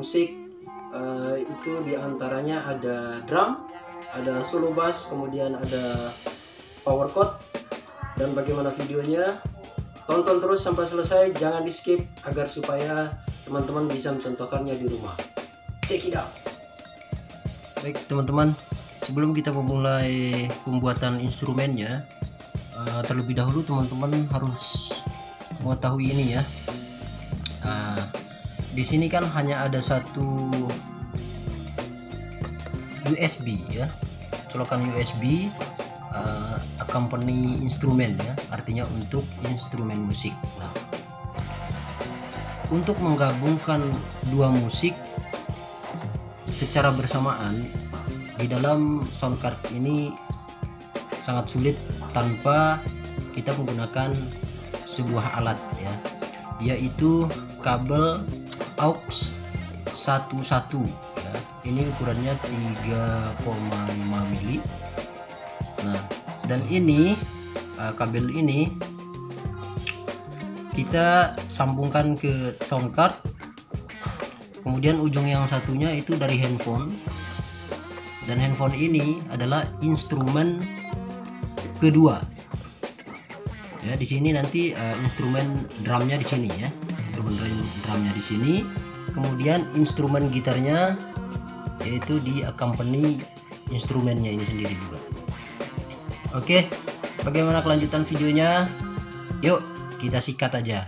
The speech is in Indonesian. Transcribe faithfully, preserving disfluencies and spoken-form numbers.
musik. Uh, itu diantaranya ada drum, ada solo bass, kemudian ada power chord. Dan bagaimana videonya, tonton terus sampai selesai, jangan di skip agar supaya teman-teman bisa mencontohkannya di rumah. Check it out. Baik teman-teman, sebelum kita memulai pembuatan instrumennya, uh, terlebih dahulu teman-teman harus mengetahui ini ya. Uh, di sini kan hanya ada satu U S B ya, colokan U S B uh, accompany instrumen ya, artinya untuk instrumen musik. Nah, untuk menggabungkan dua musik secara bersamaan di dalam sound card ini sangat sulit tanpa kita menggunakan sebuah alat ya, yaitu kabel aux satu satu ya. Ini ukurannya tiga koma lima mili. Nah, dan ini uh, kabel ini kita sambungkan ke sound card. Kemudian ujung yang satunya itu dari handphone. Dan handphone ini adalah instrumen kedua. Ya, di sini nanti uh, instrumen drumnya di sini ya. Instrumen drumnya di sini. Kemudian instrumen gitarnya yaitu di accompany instrumennya ini sendiri juga. Oke, bagaimana kelanjutan videonya? Yuk, kita sikat aja.